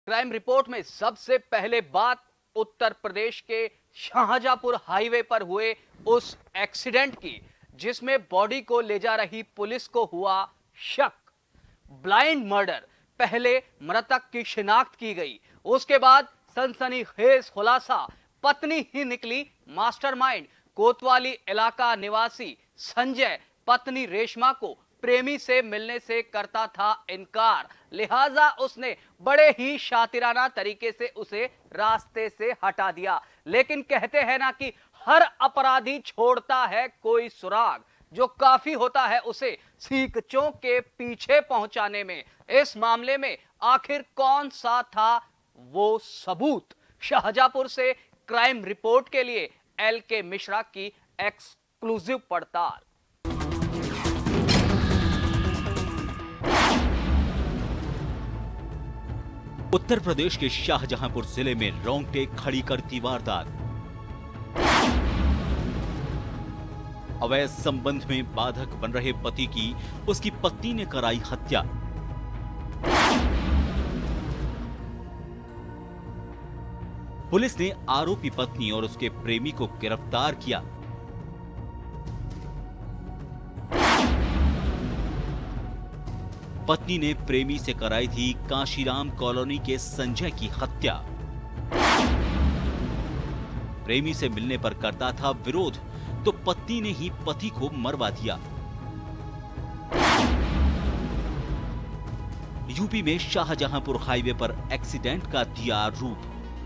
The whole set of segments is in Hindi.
क्राइम रिपोर्ट में सबसे पहले बात उत्तर प्रदेश के शाहजहांपुर हाईवे पर हुए उस एक्सीडेंट की, जिसमें बॉडी को ले जा रही पुलिस को हुआ शक। ब्लाइंड मर्डर, पहले मृतक की शिनाख्त की गई, उसके बाद सनसनीखेज खुलासा, पत्नी ही निकली मास्टरमाइंड। कोतवाली इलाका निवासी संजय पत्नी रेशमा को प्रेमी से मिलने से करता था इनकार, लिहाजा उसने बड़े ही शातिराना तरीके से उसे रास्ते से हटा दिया। लेकिन कहते हैं ना कि हर अपराधी छोड़ता है कोई सुराग, जो काफी होता है उसे सीखचों के पीछे पहुंचाने में। इस मामले में आखिर कौन सा था वो सबूत? शाहजहांपुर से क्राइम रिपोर्ट के लिए LK मिश्रा की एक्सक्लूसिव पड़ताल। उत्तर प्रदेश के शाहजहांपुर जिले में रोंगटे खड़ी करती वारदात। अवैध संबंध में बाधक बन रहे पति की उसकी पत्नी ने कराई हत्या। पुलिस ने आरोपी पत्नी और उसके प्रेमी को गिरफ्तार किया। पत्नी ने प्रेमी से कराई थी कांशीराम कॉलोनी के संजय की हत्या। प्रेमी से मिलने पर करता था विरोध, तो पत्नी ने ही पति को मरवा दिया। यूपी में शाहजहांपुर हाईवे पर एक्सीडेंट का दिया रूप।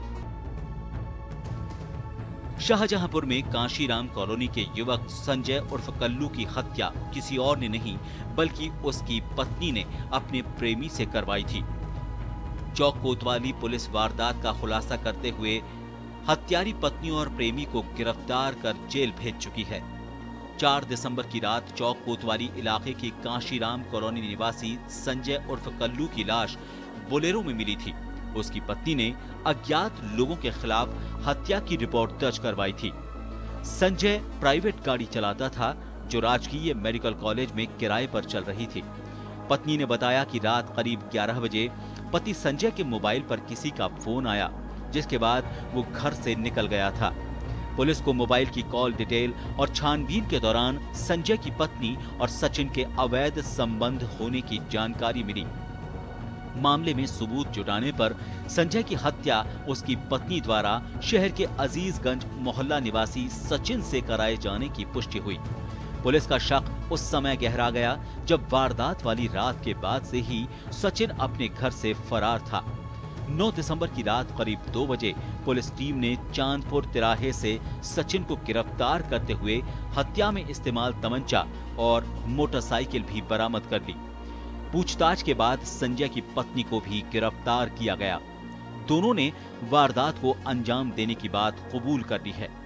शाहजहांपुर में कांशीराम कॉलोनी के युवक संजय उर्फ कल्लू की हत्या किसी और ने नहीं बल्कि उसकी पत्नी ने अपने प्रेमी से करवाई थी। चौक कोतवाली पुलिस वारदात का खुलासा करते हुए हत्यारी पत्नी और प्रेमी को गिरफ्तार कर जेल भेज चुकी है। 4 दिसंबर की रात चौक कोतवाली इलाके की कांशीराम कॉलोनी निवासी संजय उर्फ कल्लू की लाश बोलेरो में मिली थी। उसकी पत्नी ने अज्ञात लोगों के खिलाफ हत्या की रिपोर्ट दर्ज करवाई थी। संजय प्राइवेट गाड़ी चलाता था जो राजकीय मेडिकल कॉलेज में किराए पर चल रही थी। पत्नी ने बताया कि रात करीब 11 बजे पति संजय के मोबाइल पर किसी का फोन आया, जिसके बाद वो घर से निकल गया था। पुलिस को मोबाइल की कॉल डिटेल और छानबीन के दौरान संजय की पत्नी और सचिन के अवैध संबंध होने की जानकारी मिली। मामले में सबूत जुटाने पर संजय की हत्या उसकी पत्नी द्वारा शहर के अजीजगंज मोहल्ला निवासी सचिन से कराए जाने की पुष्टि हुई। पुलिस का शक उस समय गहरा गया जब वारदात वाली रात के बाद से ही सचिन अपने घर से फरार था। 9 दिसंबर की रात करीब 2 बजे पुलिस टीम ने चांदपुर तिराहे से सचिन को गिरफ्तार करते हुए हत्या में इस्तेमाल तमंचा और मोटरसाइकिल भी बरामद कर ली। पूछताछ के बाद संजय की पत्नी को भी गिरफ्तार किया गया। दोनों ने वारदात को अंजाम देने की बात कबूल कर ली है।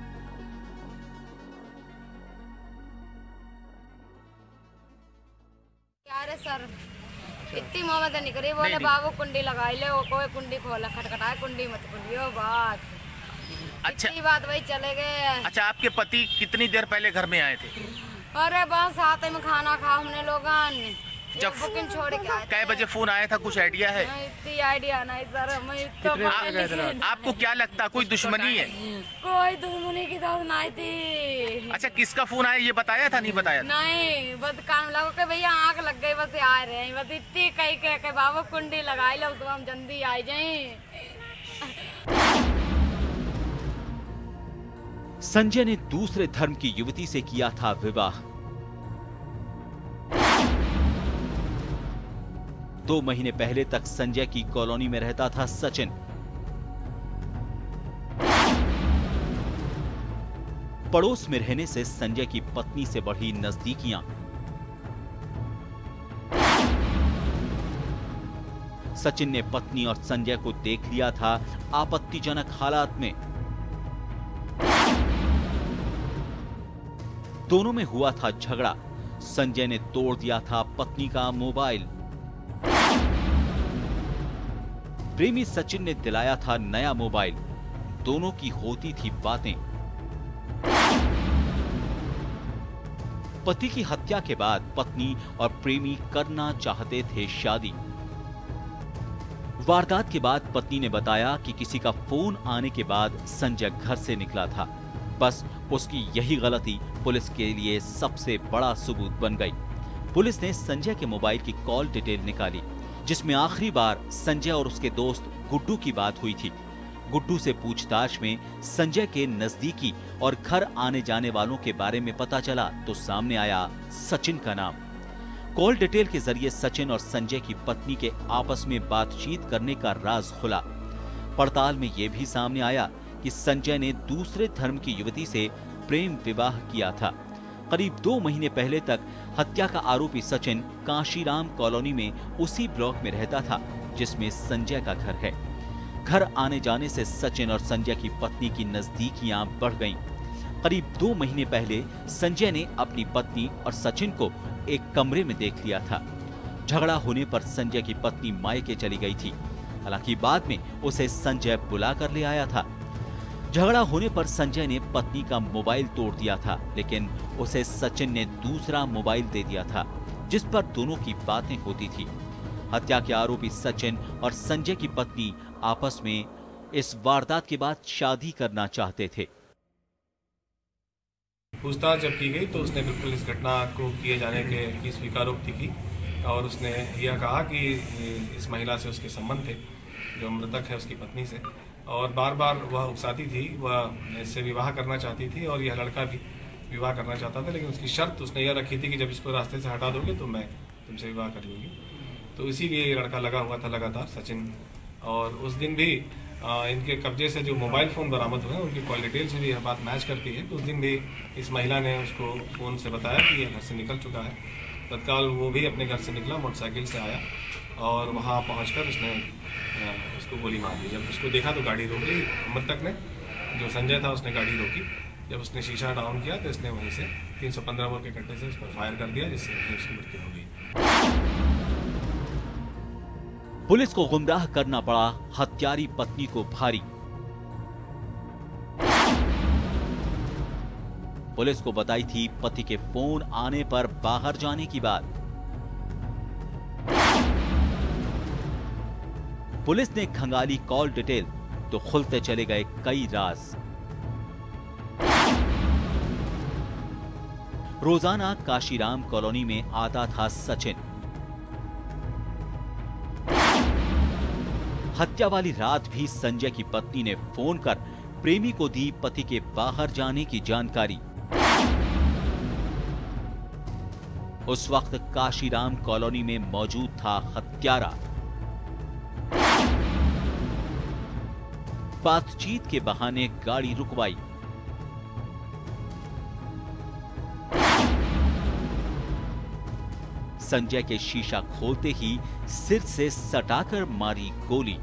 यार सर इतनी मोहब्बत नहीं करी, बोले बाबू कुंडी लगाई ले, वो कोई कुंडी खोला, खटखटाए कुंडी मत खोलियो, बात अच्छा इतनी बात वही चले गए। अच्छा, आपके पति कितनी देर पहले घर में आए थे? अरे बस आते में खाना खा हमने लोगन जब बुकिंग छोड़ के आए। कै बजे फोन आया था, कुछ आइडिया है? इतनी आइडिया नहीं सर, हमें तो आपको क्या लगता कोई दुश्मनी है? कोई दुश्मनी की तो नहीं थी। अच्छा, किसका फोन आया ये बताया था? नहीं बताया था? नहीं, बस कान लगा के भैया आँख लग गई, बस आ रहे हैं, बस इतनी कही के बाबू कुंडी लगाई लो तो हम जल्दी आ जाए। संजय ने दूसरे धर्म की युवती से किया था विवाह। 2 महीने पहले तक संजय की कॉलोनी में रहता था सचिन। पड़ोस में रहने से संजय की पत्नी से बढ़ी नजदीकियां। सचिन ने पत्नी और संजय को देख लिया था आपत्तिजनक हालात में। दोनों में हुआ था झगड़ा। संजय ने तोड़ दिया था पत्नी का मोबाइल। प्रेमी सचिन ने दिलाया था नया मोबाइल। दोनों की होती थी बातें। पति की हत्या के बाद पत्नी और प्रेमी करना चाहते थे शादी। वारदात के बाद पत्नी ने बताया कि किसी का फोन आने के बाद संजय घर से निकला था। बस उसकी यही गलती पुलिस के लिए सबसे बड़ा सबूत बन गई। पुलिस ने संजय के मोबाइल की कॉल डिटेल निकाली, जिसमें आखिरी बार संजय और उसके दोस्त गुड्डू की बात हुई थी। गुड्डू से पूछताछ में संजय के नजदीकी और घर आने जाने वालों के बारे में पता चला तो सामने आया सचिन का नाम। कॉल डिटेल के जरिए सचिन और संजय की पत्नी के आपस में बातचीत करने का राज खुला। पड़ताल में यह भी सामने आया कि संजय ने दूसरे धर्म की युवती से प्रेम विवाह किया था। करीब 2 महीने पहले तक हत्या का आरोपी सचिन काशीराम कॉलोनी में उसी ब्लॉक में रहता था जिसमें संजय का घर है। घर आने जाने से सचिन और संजय की पत्नी की नजदीकियां बढ़ गईं। करीब 2 महीने पहले संजय ने अपनी पत्नी और सचिन को एक कमरे में देख लिया था। झगड़ा होने पर संजय की पत्नी मायके चली गई थी। हालांकि बाद में उसे संजय बुला कर ले आया था। झगड़ा होने पर संजय ने पत्नी का मोबाइल तोड़ दिया था, लेकिन उसे सचिन ने दूसरा मोबाइल दे दिया था जिस पर दोनों की बातें होती थी। हत्या के आरोपी सचिन और संजय की पत्नी आपस में इस वारदात के बाद शादी करना चाहते थे। पूछताछ जब की गई तो उसने बिल्कुल इस घटना को किए जाने की स्वीकारोक्ति की और उसने यह कहा कि इस महिला से उसके संबंध थे, जो मृतक है उसकी पत्नी से, और बार बार वह उकसाती थी, वह इससे विवाह करना चाहती थी और यह लड़का भी विवाह करना चाहता था। लेकिन उसकी शर्त उसने यह रखी थी कि जब इसको रास्ते से हटा दोगे तो मैं तुमसे विवाह कर लूँगी। तो इसीलिए ये लड़का लगा हुआ था लगातार सचिन। और उस दिन भी इनके कब्जे से जो मोबाइल फ़ोन बरामद हुए उनकी कॉल डिटेल से भी यह बात मैच करती है। तो उस दिन भी इस महिला ने उसको फ़ोन से बताया कि यह घर से निकल चुका है। तत्काल वो भी अपने घर से निकला, मोटरसाइकिल से आया और वहाँ पहुंचकर उसने उसको गोली मार दी। जब उसको देखा तो गाड़ी रोक ली मृतक ने, जो संजय था उसने गाड़ी रोकी। जब उसने शीशा डाउन किया तो इसने वहीं से 315 बोर के कट्टे से उस पर फायर कर दिया, जिससे उसकी मृत्यु हो गई। पुलिस को गुमराह करना पड़ा हत्यारी पत्नी को भारी। पुलिस को बताई थी पति के फोन आने पर बाहर जाने की बात। पुलिस ने खंगाली कॉल डिटेल तो खुलते चले गए कई राज। रोजाना काशीराम कॉलोनी में आता था सचिन। हत्या वाली रात भी संजय की पत्नी ने फोन कर प्रेमी को दी पति के बाहर जाने की जानकारी। उस वक्त काशीराम कॉलोनी में मौजूद था हत्यारा। बातचीत के बहाने गाड़ी रुकवाई। संजय के शीशा खोलते ही सिर से सटाकर मारी गोली।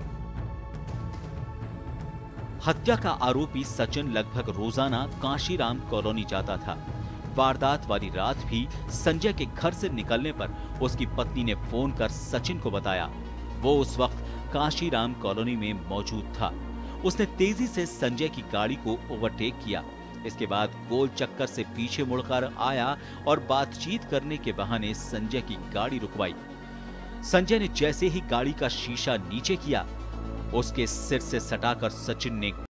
हत्या का आरोपी सचिन लगभग रोजाना काशीराम कॉलोनी जाता था। वारदात वाली रात भी संजय के घर से निकलने पर उसकी पत्नी ने फोन कर सचिन को बताया। वो उस वक्त काशीराम कॉलोनी में मौजूद था। उसने तेजी से संजय की गाड़ी को ओवरटेक किया। इसके बाद गोल चक्कर से पीछे मुड़कर आया और बातचीत करने के बहाने संजय की गाड़ी रुकवाई। संजय ने जैसे ही गाड़ी का शीशा नीचे किया, उसके सिर से सटाकर सचिन ने